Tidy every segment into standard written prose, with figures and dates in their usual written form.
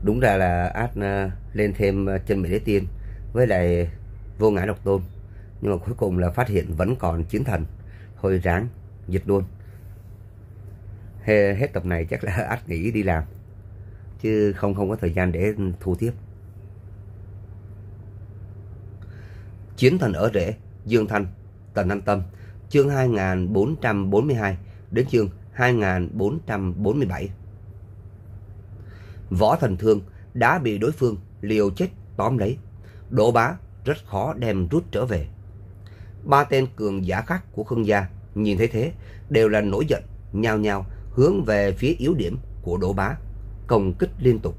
Đúng ra là át lên thêm chân mệnh đế tiên với lại vô ngã độc tôn, nhưng mà cuối cùng là phát hiện vẫn còn chiến thần, thôi ráng dịch luôn. Hết tập này chắc là át nghỉ đi làm chứ không có thời gian để thu tiếp. Chiến thần ở rễ, Dương Thanh, Tần An Tâm, chương 2442 đến chương 2447. Võ Thần Thương đã bị đối phương liều chết tóm lấy, Đỗ Bá rất khó đem rút trở về. Ba tên cường giả khác của Khương gia nhìn thấy thế đều là nổi giận, nhao nhao hướng về phía yếu điểm của Đỗ Bá, công kích liên tục.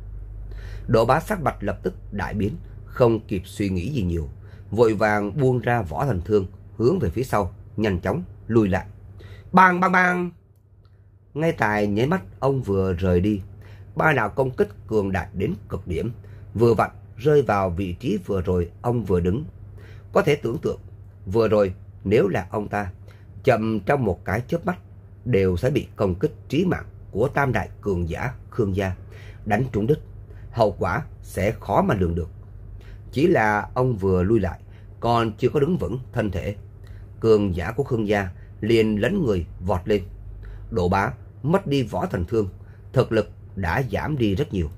Đỗ Bá sắc mặt lập tức đại biến, không kịp suy nghĩ gì nhiều, vội vàng buông ra Võ Thần Thương, hướng về phía sau nhanh chóng lùi lại. Bang bang bang! Ngay tại nháy mắt ông vừa rời đi, ba đạo công kích cường đại đến cực điểm, vừa vặn rơi vào vị trí vừa rồi ông vừa đứng. Có thể tưởng tượng, vừa rồi nếu là ông ta, chậm trong một cái chớp mắt đều sẽ bị công kích chí mạng của tam đại cường giả Khương gia đánh trúng đích, hậu quả sẽ khó mà lường được. Chỉ là ông vừa lui lại, còn chưa có đứng vững thân thể, cường giả của Khương gia liền lấn người vọt lên. Đỗ Bá mất đi Võ Thần Thương, thực lực đã giảm đi rất nhiều.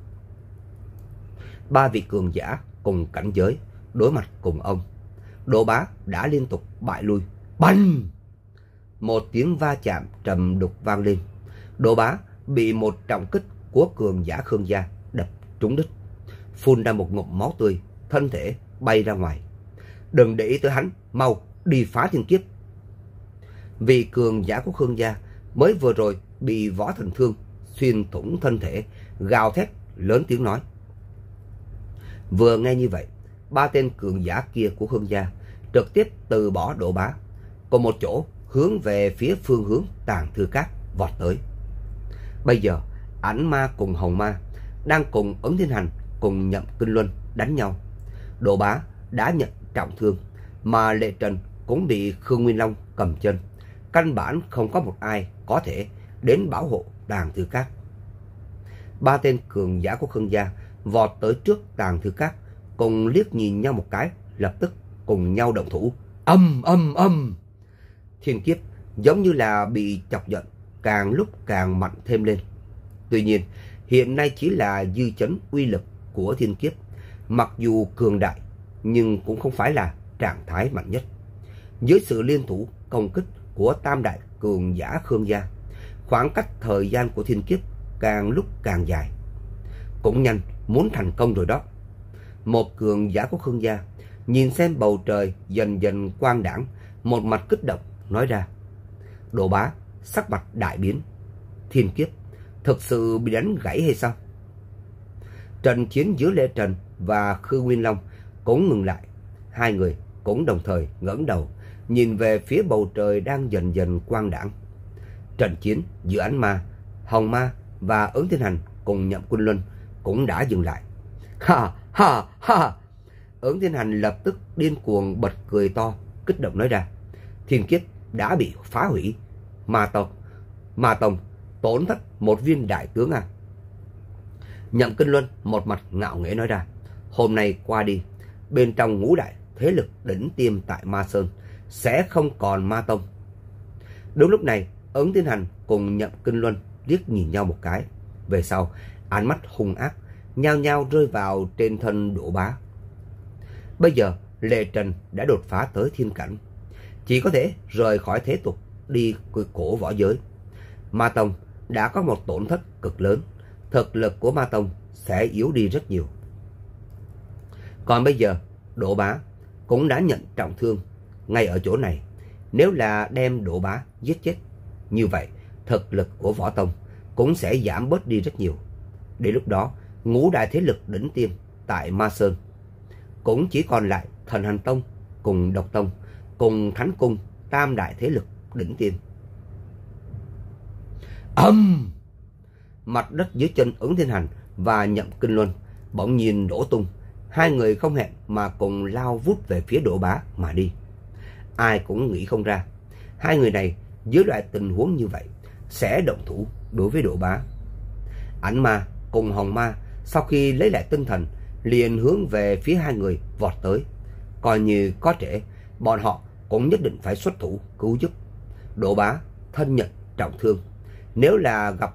Ba vị cường giả cùng cảnh giới đối mặt cùng ông, Đỗ Bá đã liên tục bại lui. Bành! Một tiếng va chạm trầm đục vang lên. Đỗ Bá bị một trọng kích của cường giả Khương gia đập trúng đích, phun ra một ngụm máu tươi, thân thể bay ra ngoài. Đừng để ý tới hắn, mau đi phá thiên kiếp. Vị cường giả của Khương gia mới vừa rồi bị Võ Thần Thương xuyên thủng thân thể, gào thét lớn tiếng nói. Vừa nghe như vậy, ba tên cường giả kia của Khương gia trực tiếp từ bỏ Đỗ Bá, cùng một chỗ hướng về phía phương hướng Tàng Thư Các vọt tới. Bây giờ Ảnh Ma cùng Hồng Ma đang cùng Ứng Thiên Hành cùng Nhậm Kinh Luân đánh nhau. Đỗ Bá đã nhận trọng thương, mà Lệ Trần cũng bị Khương Nguyên Long cầm chân, căn bản không có một ai có thể đến bảo hộ Tàng Thư Các. Ba tên cường giả của Khương gia vọt tới trước Tàng Thư Các, cùng liếc nhìn nhau một cái, lập tức cùng nhau động thủ. Âm âm âm! Thiên kiếp giống như là bị chọc giận, càng lúc càng mạnh thêm lên. Tuy nhiên, hiện nay chỉ là dư chấn uy lực của thiên kiếp, mặc dù cường đại nhưng cũng không phải là trạng thái mạnh nhất. Dưới sự liên thủ công kích của tam đại cường giả Khương gia, khoảng cách thời gian của thiên kiếp càng lúc càng dài. Cũng nhanh muốn thành công rồi đó. Một cường giả của Khương gia nhìn xem bầu trời dần dần quang đãng, một mặt kích động nói ra. Đỗ Bá sắc mặt đại biến. Thiên kiếp thực sự bị đánh gãy hay sao? Trận chiến giữa Lệ Trần và Khương Nguyên Long cũng ngừng lại. Hai người cũng đồng thời ngẩng đầu nhìn về phía bầu trời đang dần dần quang đãng. Trận chiến giữa Ảnh Ma, Hồng Ma và Ứng Thiên Hành cùng Nhậm Kinh Luân cũng đã dừng lại. Ha ha ha! Ứng Thiên Hành lập tức điên cuồng bật cười to, kích động nói ra. Thiên kiếp đã bị phá hủy. Ma Tông tổn thất một viên đại tướng à? Nhậm Kinh Luân một mặt ngạo nghễ nói ra. Hôm nay qua đi, bên trong ngũ đại thế lực đỉnh tiêm tại Ma Sơn sẽ không còn Ma Tông. Đúng lúc này, Ứng Thiên Hành cùng Nhậm Kinh Luân liếc nhìn nhau một cái, về sau ánh mắt hung ác nhao nhao rơi vào trên thân Đỗ Bá. Bây giờ Lệ Trần đã đột phá tới thiên cảnh, chỉ có thể rời khỏi thế tục đi cổ võ giới. Ma Tông đã có một tổn thất cực lớn, thực lực của Ma Tông sẽ yếu đi rất nhiều. Còn bây giờ Đỗ Bá cũng đã nhận trọng thương ngay ở chỗ này. Nếu là đem Đỗ Bá giết chết, như vậy thực lực của Võ Tông cũng sẽ giảm bớt đi rất nhiều. Đến lúc đó, ngũ đại thế lực đỉnh tiêm tại Ma Sơn cũng chỉ còn lại Thần Hành Tông cùng Độc Tông cùng Thánh Cung, tam đại thế lực đỉnh tiêm. Mặt đất dưới chân Ứng Thiên Hành và Nhậm Kinh Luân bỗng nhiên nổ tung. Hai người không hẹn mà cùng lao vút về phía Đỗ Bá mà đi. Ai cũng nghĩ không ra, hai người này dưới loại tình huống như vậy sẽ động thủ đối với Đỗ Bá. Ảnh Ma cùng Hồng Ma Sau khi lấy lại tinh thần, liền hướng về phía hai người vọt tới. Coi như có trễ, bọn họ cũng nhất định phải xuất thủ cứu giúp. Đỗ Bá thân nhận trọng thương, nếu là lại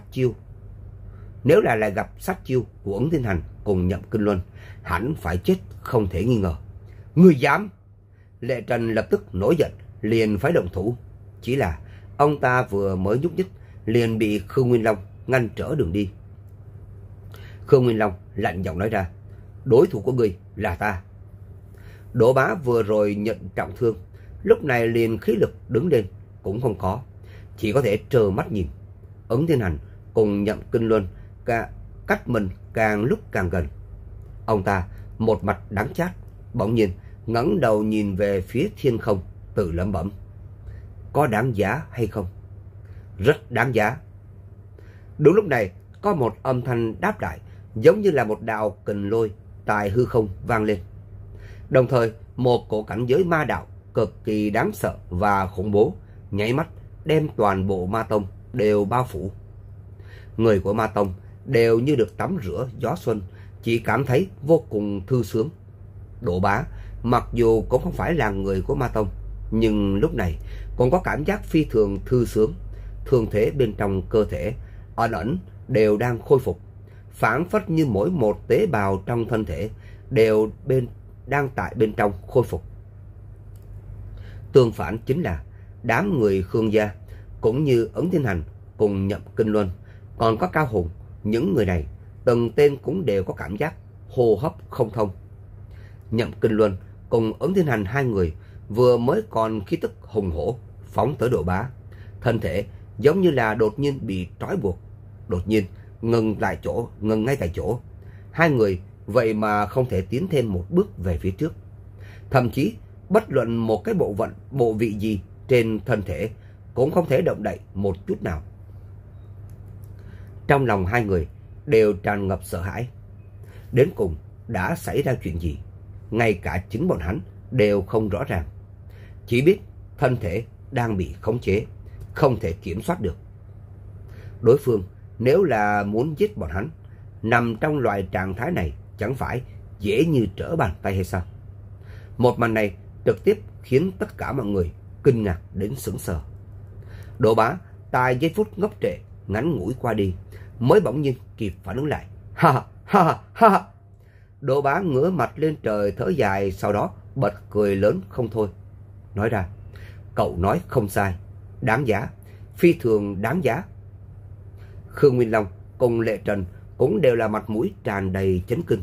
gặp sát chiêu của Ứng Thiên Hành cùng Nhậm Kinh Luân, hẳn phải chết không thể nghi ngờ. Người dám! Lệ Trần lập tức nổi giận, liền phải động thủ. Chỉ là ông ta vừa mới nhúc nhích, liền bị Khương Nguyên Long ngăn trở đường đi. Khương Nguyên Long lạnh giọng nói ra, đối thủ của ngươi là ta. Đỗ Bá vừa rồi nhận trọng thương, lúc này liền khí lực đứng lên cũng không có, chỉ có thể trơ mắt nhìn. Ứng Thiên Hành cùng Nhậm Kinh Luân cách mình càng lúc càng gần. Ông ta một mặt đắng chát, bỗng nhiên ngẩng đầu nhìn về phía thiên không, tự lẩm bẩm, có đáng giá hay không? Rất đáng giá. Đúng lúc này, có một âm thanh đáp lại, giống như là một đạo kình lôi tại hư không vang lên. Đồng thời, một cổ cảnh giới ma đạo cực kỳ đáng sợ và khủng bố nháy mắt đem toàn bộ Ma Tông đều bao phủ. Người của Ma Tông đều như được tắm rửa gió xuân, chỉ cảm thấy vô cùng thư sướng. Đỗ Bá mặc dù cũng không phải là người của Ma Tông, nhưng lúc này còn có cảm giác phi thường thư sướng. Thương thế bên trong cơ thể ẩn ẩn đều đang khôi phục, phảng phất như mỗi một tế bào trong thân thể đều đang tại bên trong khôi phục. Tương phản chính là đám người Khương gia, cũng như Ứng Thiên Hành cùng Nhậm Kinh Luân, còn có Cao Hùng, những người này từng tên cũng đều có cảm giác hô hấp không thông. Nhậm Kinh Luân cùng Ứng Thiên Hành hai người vừa mới còn khí tức hùng hổ phóng tới Đỗ Bá, thân thể giống như là đột nhiên bị trói buộc, đột nhiên ngừng ngay tại chỗ. Hai người vậy mà không thể tiến thêm một bước về phía trước, thậm chí bất luận một cái bộ vị gì trên thân thể cũng không thể động đậy một chút nào. Trong lòng hai người đều tràn ngập sợ hãi. Đến cùng đã xảy ra chuyện gì, ngay cả chính bọn hắn đều không rõ ràng, chỉ biết thân thể đang bị khống chế, không thể kiểm soát được. Đối phương nếu là muốn giết bọn hắn, nằm trong loại trạng thái này chẳng phải dễ như trở bàn tay hay sao? Một màn này trực tiếp khiến tất cả mọi người kinh ngạc đến sững sờ. Đỗ Bá tại giây phút ngốc trệ ngắn ngủi qua đi, mới bỗng nhiên kịp phản ứng lại. Ha ha ha ha! Đỗ Bá ngửa mặt lên trời thở dài, sau đó bật cười lớn không thôi, nói ra, cậu nói không sai, đáng giá, phi thường đáng giá. Khương Nguyên Long cùng Lệ Trần cũng đều là mặt mũi tràn đầy chấn kinh.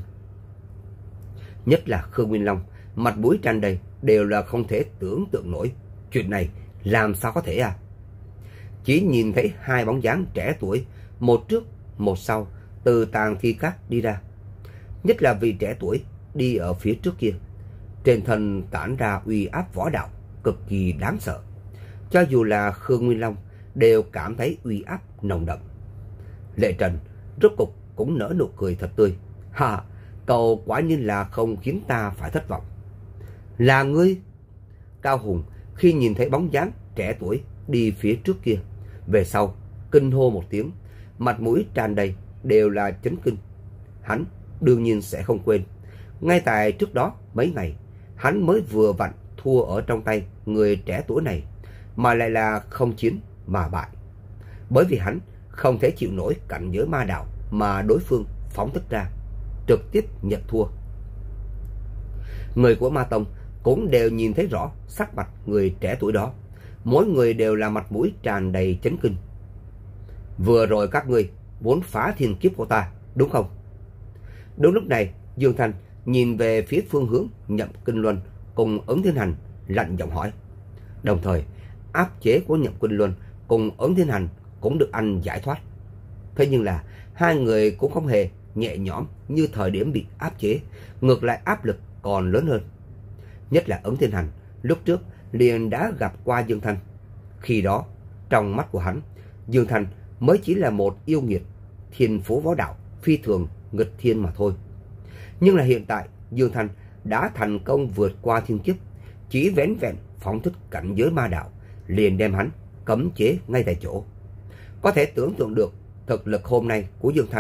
Nhất là Khương Nguyên Long, mặt mũi tràn đầy đều là không thể tưởng tượng nổi, chuyện này làm sao có thể à? Chỉ nhìn thấy hai bóng dáng trẻ tuổi, một trước một sau, từ tàng thi cát đi ra. Nhất là vị trẻ tuổi đi ở phía trước kia, trên thân tản ra uy áp võ đạo cực kỳ đáng sợ. Cho dù là Khương Nguyên Long đều cảm thấy uy áp nồng đậm. Lệ Trần rốt cục cũng nở nụ cười thật tươi. Ha, cậu quả nhiên là không khiến ta phải thất vọng. Là ngươi? Cao Hùng khi nhìn thấy bóng dáng trẻ tuổi đi phía trước kia, về sau kinh hô một tiếng, mặt mũi tràn đầy đều là chấn kinh. Hắn đương nhiên sẽ không quên, ngay tại trước đó mấy ngày, hắn mới vừa vặn thua ở trong tay người trẻ tuổi này, mà lại là không chiến mà bại. Bởi vì hắn không thể chịu nổi cảnh giới ma đạo mà đối phương phóng thích ra, trực tiếp nhận thua. Người của Ma Tông cũng đều nhìn thấy rõ sắc mặt người trẻ tuổi đó, mỗi người đều là mặt mũi tràn đầy chấn kinh. Vừa rồi các ngươi muốn phá thiên kiếp của ta, đúng không? Đúng lúc này, Dương Thanh nhìn về phía phương hướng Nhậm Kinh Luân cùng Ứng Thiên Hành, lạnh giọng hỏi. Đồng thời, áp chế của Nhậm Kinh Luân cùng Ứng Thiên Hành cũng được anh giải thoát. Thế nhưng là hai người cũng không hề nhẹ nhõm như thời điểm bị áp chế, ngược lại áp lực còn lớn hơn. Nhất là Ứng Thiên Hành lúc trước liền đã gặp qua Dương Thanh. Khi đó, trong mắt của hắn, Dương Thanh mới chỉ là một yêu nghiệt, thiên phú võ đạo phi thường nghịch thiên mà thôi. Nhưng là hiện tại, Dương Thanh đã thành công vượt qua thiên kiếp, chỉ vẻn vẹn phóng thích cảnh giới ma đạo, liền đem hắn cấm chế ngay tại chỗ. Có thể tưởng tượng được thực lực hôm nay của Dương Thanh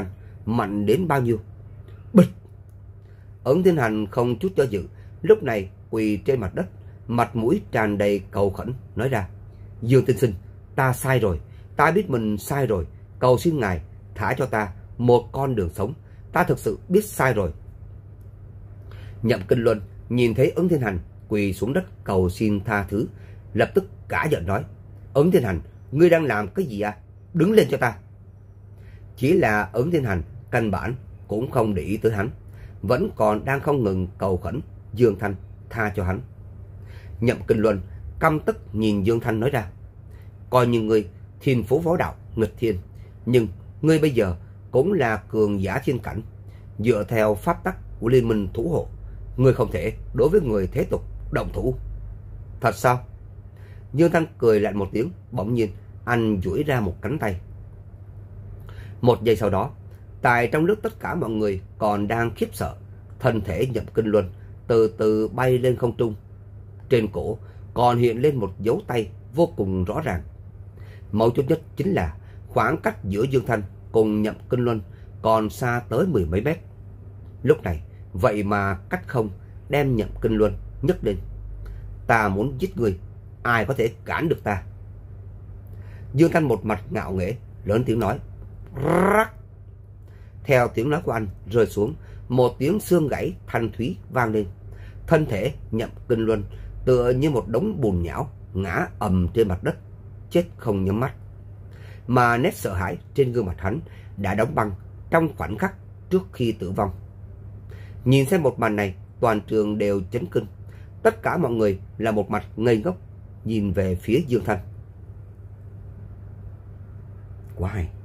mạnh đến bao nhiêu. Bịch! Ẩn Thiên Hành không chút do dự, lúc này quỳ trên mặt đất, mặt mũi tràn đầy cầu khẩn, nói ra: Dương tiên sinh, ta sai rồi, ta biết mình sai rồi, cầu xin ngài thả cho ta một con đường sống, ta thực sự biết sai rồi. Nhậm Kinh Luân nhìn thấy Ẩn Thiên Hành quỳ xuống đất cầu xin tha thứ, lập tức cả giận nói: Ẩn Thiên Hành, ngươi đang làm cái gì à? Đứng lên cho ta. Chỉ là Ẩn Thiên Hành căn bản cũng không để ý tới hắn, vẫn còn đang không ngừng cầu khẩn Dương Thanh tha cho hắn. Nhậm Kinh Luân căm tức nhìn Dương Thanh nói ra: coi như ngươi thiên phú võ đạo nghịch thiên, nhưng ngươi bây giờ cũng là cường giả thiên cảnh, dựa theo pháp tắc của liên minh thủ hộ, ngươi không thể đối với người thế tục động thủ. Thật sao? Dương Thanh cười lạnh một tiếng, bỗng nhiên anh duỗi ra một cánh tay. Một giây sau đó, tại trong lúc tất cả mọi người còn đang khiếp sợ, thân thể Nhậm Kinh Luân từ từ bay lên không trung. Trên cổ còn hiện lên một dấu tay vô cùng rõ ràng. Mấu chốt nhất chính là khoảng cách giữa Dương Thanh cùng Nhậm Kinh Luân còn xa tới mười mấy mét. Lúc này vậy mà cách không đem Nhậm Kinh Luân nhấc lên. Ta muốn giết ngươi, ai có thể cản được ta? Dương Thanh một mặt ngạo nghễ lớn tiếng nói: Rắc! Theo tiếng nói của anh rơi xuống, một tiếng xương gãy thanh thúy vang lên. Thân thể Nhậm Kinh Luân tựa như một đống bùn nhão ngã ầm trên mặt đất, chết không nhắm mắt. Mà nét sợ hãi trên gương mặt hắn đã đóng băng trong khoảnh khắc trước khi tử vong. Nhìn xem một màn này, toàn trường đều chấn kinh. Tất cả mọi người là một mặt ngây ngốc nhìn về phía Dương Thanh. Quá hay.